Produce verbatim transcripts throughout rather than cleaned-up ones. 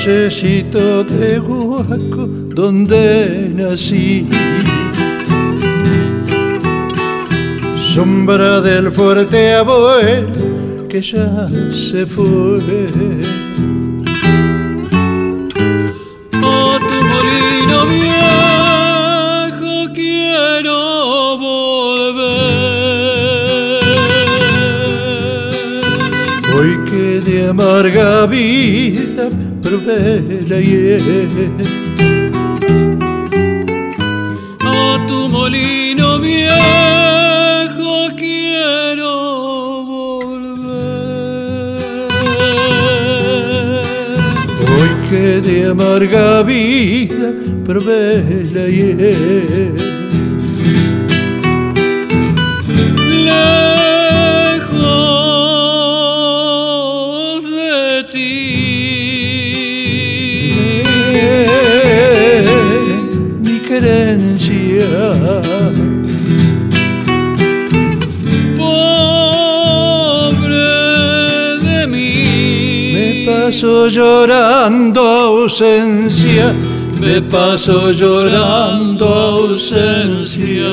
vallecito de Huaco donde nací, sombra del fuerte abuelo que ya se fue. A tu molino viejo quiero volver, hoy que de amarga vida probé la hiel. a tu molino viejo quiero volver, Hoy que de amarga vida probé la hiel. lejos de ti. Mi querencia, Pobre de mí, me paso llorando ausencia, me paso llorando ausencia.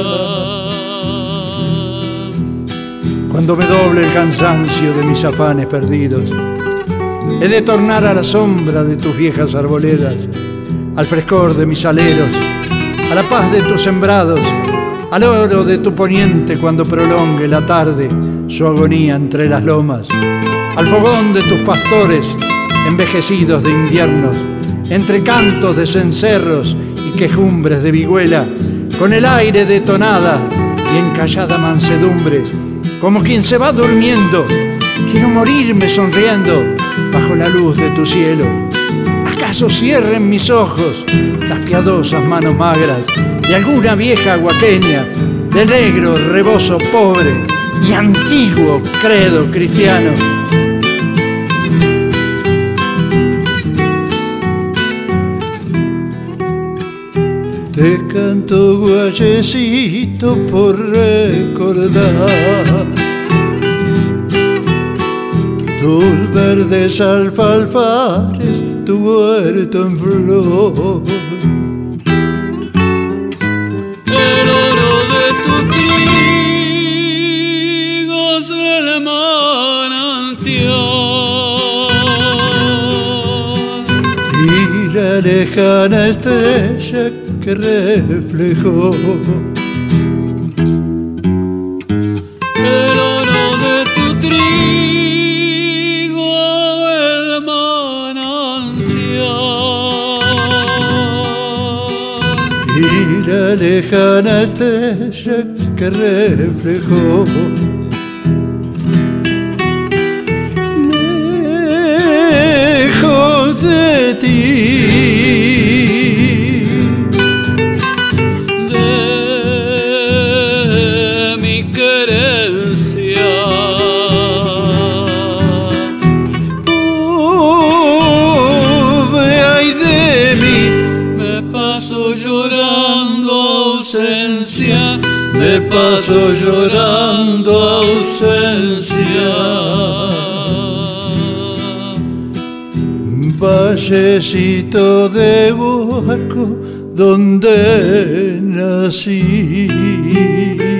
cuando me doble el cansancio de mis afanes perdidos. He de tornar a la sombra de tus viejas arboledas, al frescor de mis aleros, a la paz de tus sembrados, al oro de tu poniente cuando prolongue la tarde su agonía entre las lomas, al fogón de tus pastores envejecidos de inviernos, entre cantos de cencerros y quejumbres de vihuela, con el aire de tonada y en callada mansedumbre, como quien se va durmiendo. Quiero morirme sonriendo bajo la luz de tu cielo. ¿Acaso cierren mis ojos las piadosas manos magras de alguna vieja huaqueña, de negro rebozo pobre y antiguo credo cristiano? Te canto guayecito por recordar tus verdes alfalfares, tu huerto en flor. El oro de tu trigo es el manantial Y la lejana estrella que reflejó. el oro de tu trigo, el manantial Y la lejana estrella que reflejó. Lejos de ti, me paso llorando ausencia. Vallecito de Huaco donde nací.